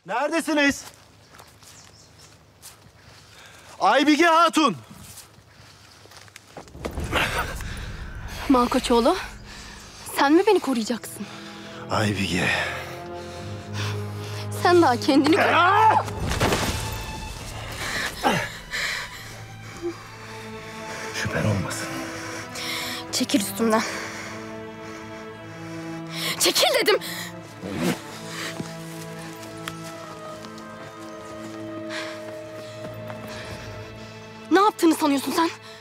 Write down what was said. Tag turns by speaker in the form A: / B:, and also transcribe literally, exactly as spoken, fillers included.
A: Neredesiniz? Aybige Hatun!
B: Malkoçoğlu, sen mi beni koruyacaksın?
A: Aybige.
B: Sen daha kendini...
A: Şüphen olmasın.
B: Çekil üstümden. Çekil dedim. Ne yaptığını sanıyorsun sen?